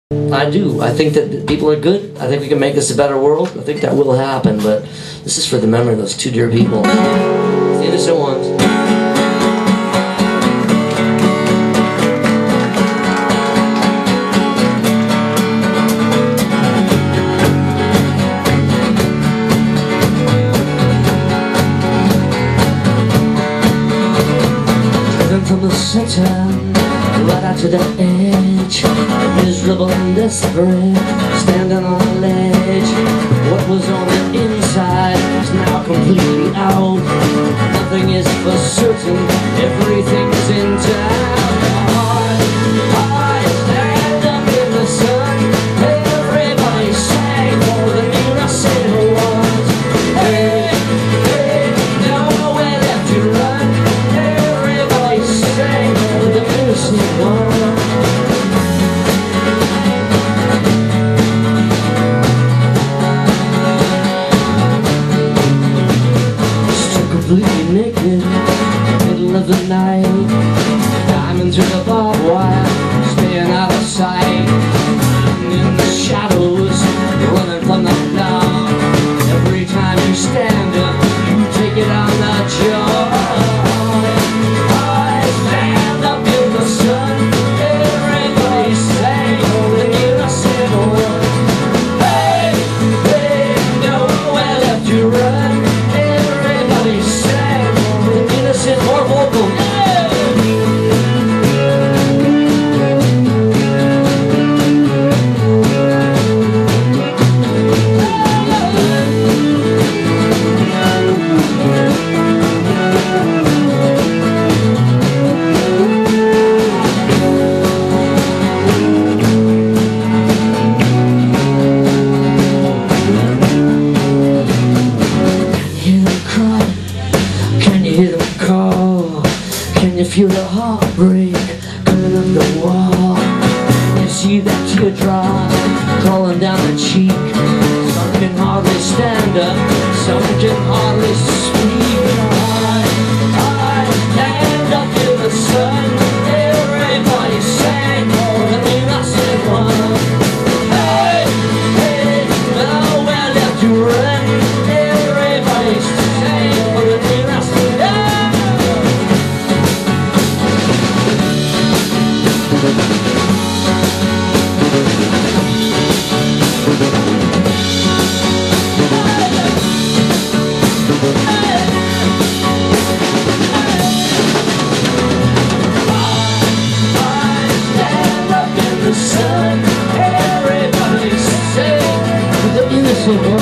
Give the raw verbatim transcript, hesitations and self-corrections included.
I do. I think that people are good. I think we can make this a better world. I think that will happen, but this is for the memory of those two dear people. The innocent ones. From the center, right out to the edge, miserable and desperate, standing on a ledge. What was on the inside is now completely out. Nothing is for certain, everything's in doubt. I stand up in the sun, everybody sang for the innocent ones. Hey, hey, nowhere left to run. The innocent one. Still completely naked, middle of the night, climbing through the barbed wire, staying out of sight. In the shadows, running from the dark. Every time you stand up, you take it on the jaw. Hear them call. Can you feel the heartbreak coming up the wall? You see that teardrop crawling down the cheek. Some can hardly stand up, some can hardly speak. I stand up in the sun, everybody sang for the innocent one. Hey, hey, nowhere left to run. Everybody sang for the innocent one. Sun, everybody sing for the innocent one.